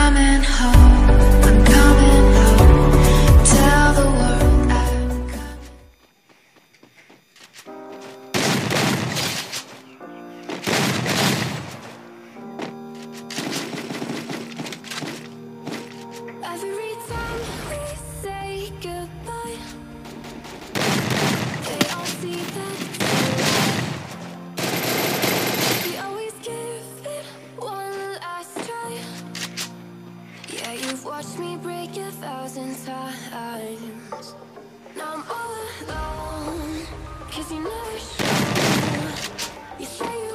coming home, I'm coming home. Tell the world I'm coming. Every time we say goodbye, they all see that we always give it one last try. Yeah, you've watched me break 1,000 times. Now I'm all alone, 'cause you never show. You say